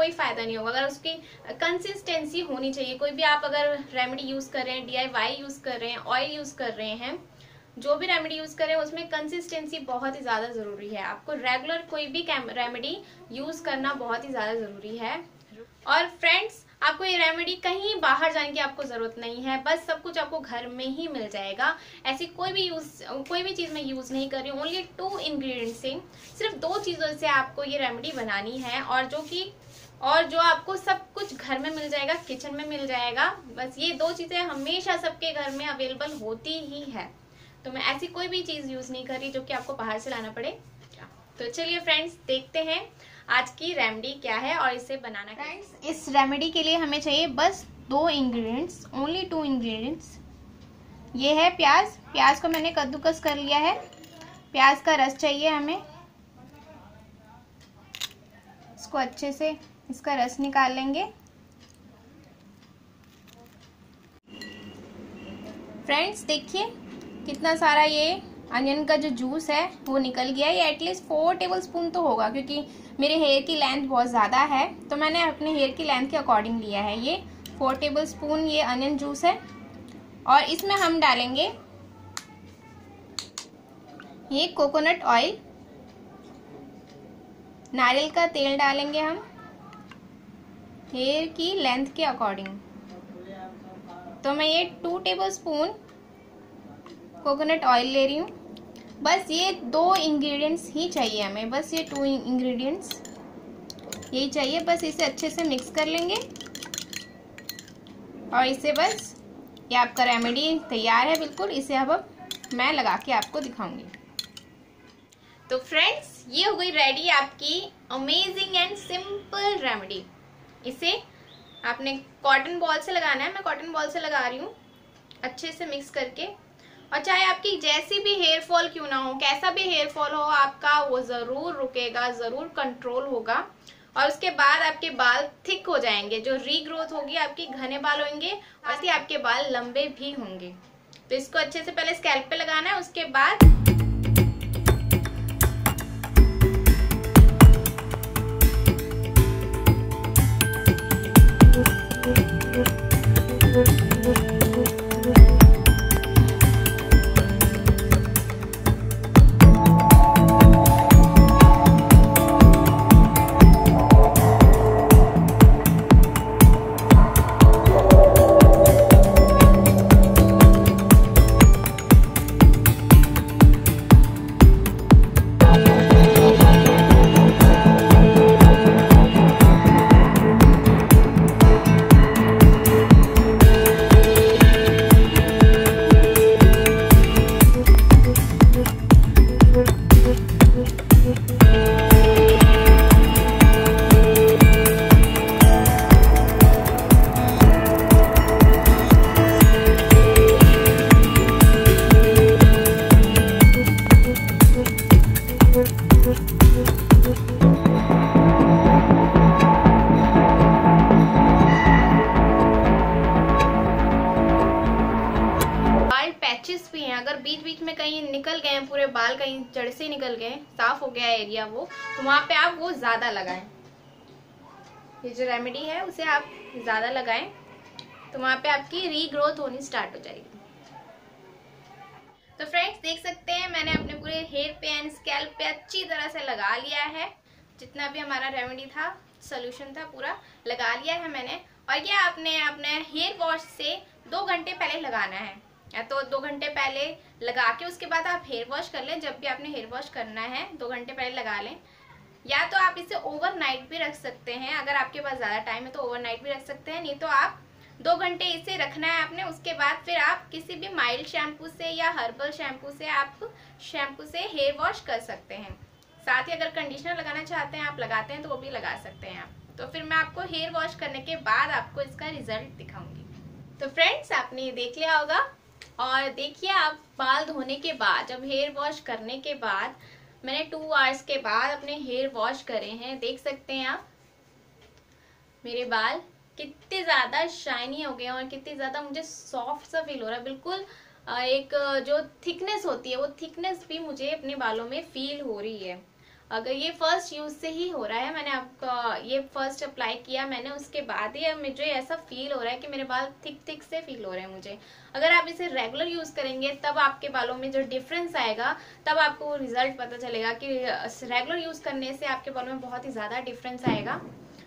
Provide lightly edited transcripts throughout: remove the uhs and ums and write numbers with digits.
कोई फायदा नहीं होगा। अगर उसकी कंसिस्टेंसी होनी चाहिए, कोई भी आप अगर रेमेडी यूज कर रहे हैं, DIY यूज कर रहे हैं, ऑयल यूज कर रहे हैं, जो भी रेमेडी यूज करें उसमें कंसिस्टेंसी बहुत ही ज्यादा जरूरी है। आपको रेगुलर कोई भी रेमेडी यूज करना बहुत ही ज्यादा जरूरी है। और फ्रेंड्स, आपको ये रेमेडी कहीं बाहर जाने की आपको जरूरत नहीं है, बस सब कुछ आपको घर में ही मिल जाएगा। ऐसी कोई भी चीज मैं यूज नहीं कर रही हूँ। ओनली 2 इंग्रेडिएंट्स से, सिर्फ 2 चीजों से आपको ये रेमेडी बनानी है, और जो आपको सब कुछ घर में मिल जाएगा, किचन में मिल जाएगा। बस ये 2 चीजें हमेशा सबके घर में अवेलेबल होती ही है। तो मैं ऐसी कोई भी चीज यूज नहीं कर रही जो कि आपको बाहर से लाना पड़े। तो चलिए फ्रेंड्स, देखते हैं आज की रेमेडी क्या है और इसे बनाना। फ्रेंड्स, इस रेमेडी के लिए हमें चाहिए बस 2 इंग्रेडिएंट्स, ओनली 2 इंग्रेडिएंट्स। ये है प्याज। प्याज को मैंने कद्दूकस कर लिया है। प्याज का रस चाहिए हमें। इसको अच्छे से इसका रस निकाल लेंगे। फ्रेंड्स, देखिए कितना सारा ये अनियन का जो जूस है वो निकल गया है। ये एटलीस्ट 4 टेबलस्पून तो होगा, क्योंकि मेरे हेयर की लेंथ बहुत ज़्यादा है तो मैंने अपने हेयर की लेंथ के अकॉर्डिंग लिया है। ये 4 टेबलस्पून ये अनियन जूस है। और इसमें हम डालेंगे ये कोकोनट ऑयल, नारियल का तेल डालेंगे हम हेयर की लेंथ के अकॉर्डिंग। तो मैं ये 2 टेबलस्पून कोकोनट ऑयल ले रही हूँ। बस ये 2 इंग्रेडिएंट्स ही चाहिए हमें, बस ये 2 इंग्रेडिएंट्स यही चाहिए। बस इसे अच्छे से मिक्स कर लेंगे और इसे बस, ये आपका रेमेडी तैयार है बिल्कुल। इसे अब मैं लगा के आपको दिखाऊंगी। तो फ्रेंड्स, ये हो गई रेडी आपकी अमेजिंग एंड सिंपल रेमेडी। इसे आपने कॉटन बॉल से लगाना है। मैं कॉटन बॉल से लगा रही हूँ अच्छे से मिक्स करके। और चाहे आपकी जैसी भी हेयर फॉल क्यों ना हो, कैसा भी हेयर फॉल हो आपका, वो जरूर रुकेगा, जरूर कंट्रोल होगा। और उसके बाद आपके बाल थिक हो जाएंगे, जो रीग्रोथ होगी आपकी, घने बाल होंगे और आपके बाल लंबे भी होंगे। तो इसको अच्छे से पहले स्कैल्प पे लगाना है, उसके बाद भी हैं, अगर बीच बीच में कहीं निकल गए पूरे बाल, कहीं जड़ से निकल गए, साफ हो गया एरिया वो, तो वहां पे आप वो ज्यादा लगाएं। ये जो रेमेडी है उसे आप ज्यादा लगाएं तो वहां पे आपकी रीग्रोथ होनी स्टार्ट हो जाएगी। तो फ्रेंड्स, देख सकते हैं मैंने अपने पूरे हेयर पे एंड स्कैल्प पे अच्छी तरह से लगा लिया है। जितना भी हमारा रेमेडी था, सोल्यूशन था, पूरा लगा लिया है मैंने। और ये आपने अपने हेयर वॉश से 2 घंटे पहले लगाना है, या तो 2 घंटे पहले लगा के उसके बाद आप हेयर वॉश कर लें। जब भी आपने हेयर वॉश करना है 2 घंटे पहले लगा लें। या तो आप इसे ओवरनाइट भी रख सकते हैं, अगर आपके पास ज़्यादा टाइम है तो ओवरनाइट भी रख सकते हैं। नहीं तो आप 2 घंटे इसे रखना है आपने। उसके बाद फिर आप किसी भी माइल्ड शैम्पू से या हर्बल शैम्पू से आप शैम्पू से हेयर वॉश कर सकते हैं। साथ ही अगर कंडीशनर लगाना चाहते हैं, आप लगाते हैं तो वो भी लगा सकते हैं आप। तो फिर मैं आपको हेयर वॉश करने के बाद आपको इसका रिजल्ट दिखाऊंगी। तो फ्रेंड्स, आपने ये देख लिया होगा। और देखिए, आप बाल धोने के बाद, जब हेयर वॉश करने के बाद, मैंने 2 आवर्स के बाद अपने हेयर वॉश करे हैं। देख सकते हैं आप मेरे बाल कितने ज़्यादा शाइनी हो गए हैं और कितनी ज़्यादा मुझे सॉफ्ट सा फील हो रहा है। बिल्कुल एक जो थिकनेस होती है वो थिकनेस भी मुझे अपने बालों में फील हो रही है। अगर ये फर्स्ट यूज से ही हो रहा है, मैंने आपका ये फर्स्ट अप्लाई किया मैंने, उसके बाद ही मुझे ऐसा फील हो रहा है कि मेरे बाल थिक से फील हो रहे हैं मुझे। अगर आप इसे रेगुलर यूज करेंगे तब आपके बालों में जो डिफरेंस आएगा, तब आपको रिजल्ट पता चलेगा कि रेगुलर यूज करने से आपके बालों में बहुत ही ज्यादा डिफरेंस आएगा।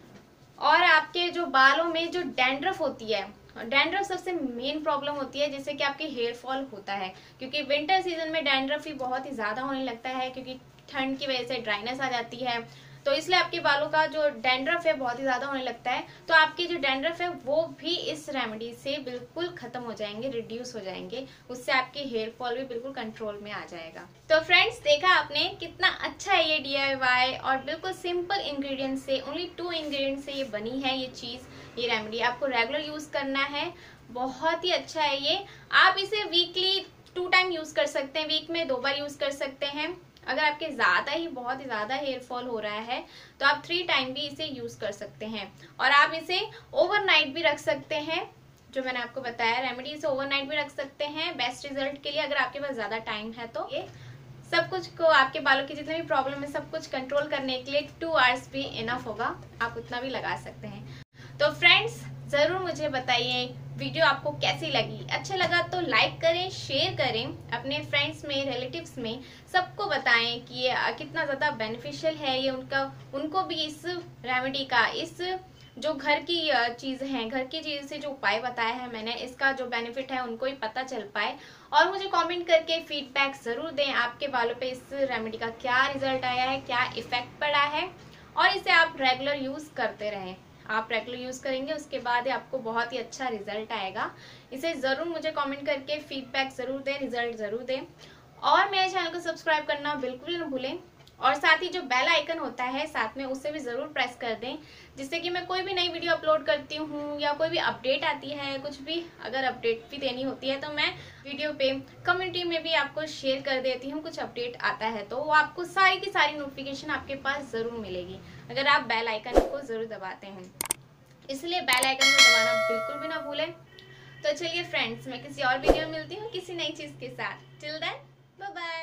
और आपके जो बालों में जो डैंड्रफ होती है, डैंड्रफ सबसे मेन प्रॉब्लम होती है जिससे कि आपके हेयर फॉल होता है, क्योंकि विंटर सीजन में डैंड्रफ ही बहुत ही ज्यादा होने लगता है, क्योंकि ठंड की वजह से ड्राइनेस आ जाती है, तो इसलिए आपके बालों का जो डैंड्रफ है बहुत ही ज्यादा होने लगता है। तो आपके जो डैंड्रफ है वो भी इस रेमेडी से बिल्कुल खत्म हो जाएंगे, रिड्यूस हो जाएंगे, उससे आपके हेयर फॉल भी बिल्कुल कंट्रोल में आ जाएगा। तो फ्रेंड्स, देखा आपने कितना अच्छा है ये DIY और बिल्कुल सिंपल इंग्रेडिएंट से, ओनली 2 इंग्रेडिएंट से ये बनी है ये चीज, ये रेमेडी। आपको रेगुलर यूज करना है, बहुत ही अच्छा है ये। आप इसे वीकली 2 टाइम यूज कर सकते हैं, वीक में 2 बार यूज कर सकते हैं। अगर आपके ज्यादा ही बहुत ही ज्यादा हेयर फॉल हो रहा है तो आप 3 टाइम भी इसे यूज कर सकते हैं। और आप इसे ओवरनाइट भी रख सकते हैं, जो मैंने आपको बताया रेमेडी, इसे ओवरनाइट भी रख सकते हैं बेस्ट रिजल्ट के लिए, अगर आपके पास ज्यादा टाइम है तो। ये सब कुछ को, आपके बालों की जितने भी प्रॉब्लम है सब कुछ कंट्रोल करने के लिए 2 आवर्स भी इनफ होगा, आप उतना भी लगा सकते हैं। तो फ्रेंड्स, जरूर मुझे बताइए वीडियो आपको कैसी लगी। अच्छा लगा तो लाइक करें, शेयर करें, अपने फ्रेंड्स में, रिलेटिव्स में सबको बताएं कि ये कितना ज्यादा बेनिफिशियल है ये उनको भी इस रेमेडी का, इस जो घर की चीज है, घर की चीज से जो उपाय बताया है मैंने, इसका जो बेनिफिट है उनको ही पता चल पाए। और मुझे कमेंट करके फीडबैक जरूर दें, आपके बालों पे इस रेमेडी का क्या रिजल्ट आया है, क्या इफेक्ट पड़ा है, और इसे आप रेगुलर यूज करते रहें। आप रेगुलर यूज करेंगे उसके बाद आपको बहुत ही अच्छा रिजल्ट आएगा। इसे जरूर मुझे कमेंट करके फीडबैक जरूर दें, रिजल्ट जरूर दें, और मेरे चैनल को सब्सक्राइब करना बिल्कुल न भूलें। और साथ ही जो बेल आइकन होता है साथ में, उसे भी जरूर प्रेस कर दें, जिससे कि मैं कोई भी नई वीडियो अपलोड करती हूँ या कोई भी अपडेट आती है, कुछ भी अगर अपडेट भी देनी होती है तो मैं वीडियो पे कम्युनिटी में भी आपको शेयर कर देती हूँ। कुछ अपडेट आता है तो वो आपको सारी की सारी नोटिफिकेशन आपके पास जरूर मिलेगी, अगर आप बेल आइकन को जरूर दबाते हैं। इसलिए बेल आइकन को दबाना बिल्कुल भी ना भूलें। तो चलिए फ्रेंड्स, मैं किसी और वीडियो में मिलती हूँ किसी नई चीज के साथ। Till then, bye bye.